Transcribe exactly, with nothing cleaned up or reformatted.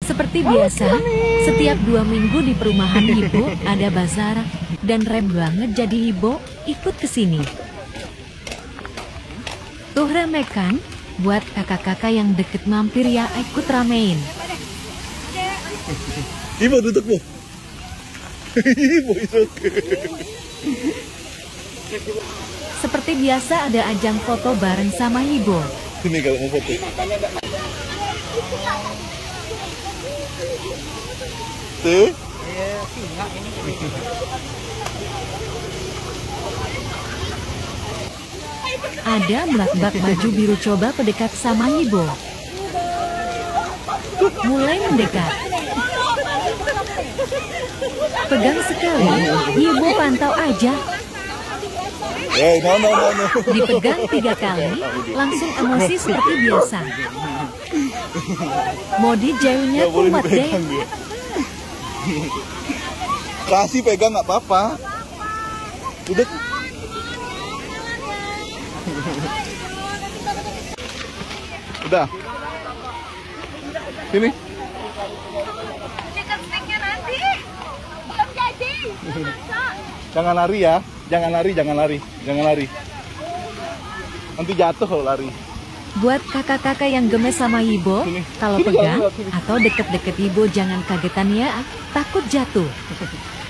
Seperti biasa, setiap dua minggu di perumahan Ibo ada bazar, dan rem banget jadi Ibo ikut ke sini. Tuh remekan, buat kakak-kakak yang deket mampir ya ikut ramein. Ibo duduk Bu. Ibo itu. Seperti biasa ada ajang foto bareng sama Ibo. Ini kalau mau foto. Tuh. Ada melak-bak baju biru coba pendekat sama Ibo. Mulai mendekat. Pegang sekali, Ibo pantau aja. Eh, no, no, no, no. Dipegang tiga kali, langsung emosi seperti biasa. Modi jauhnya kuat deh. Kasih pegang nggak apa-apa. Duduk. Udah. Sini. Jangan lari ya. Jangan lari, jangan lari. Jangan lari. Nanti jatuh kalau lari. Buat kakak-kakak yang gemes sama Ibo, kalau pegang atau deket-deket Ibo jangan kagetan ya, takut jatuh.